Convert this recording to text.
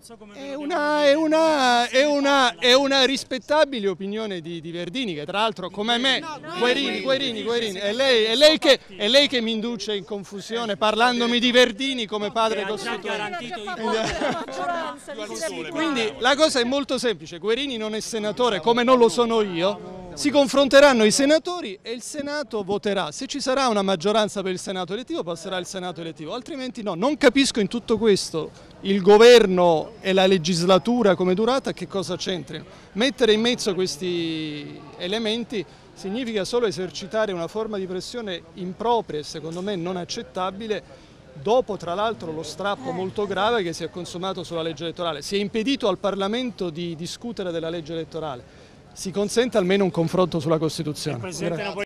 so come è una rispettabile opinione di Verdini, che tra l'altro come me, Guerini, è lei che mi induce in confusione parlandomi di Verdini come padre costituente. Quindi la cosa è molto semplice, Guerini non è senatore come non lo sono io, si confronteranno i senatori e il Senato voterà. Se ci sarà una maggioranza per il Senato elettivo passerà il Senato elettivo, altrimenti no. Non capisco in tutto questo il governo e la legislatura come durata che cosa c'entrino. Mettere in mezzo questi elementi significa solo esercitare una forma di pressione impropria e secondo me non accettabile, dopo tra l'altro lo strappo molto grave che si è consumato sulla legge elettorale. Si è impedito al Parlamento di discutere della legge elettorale. Si consente almeno un confronto sulla Costituzione.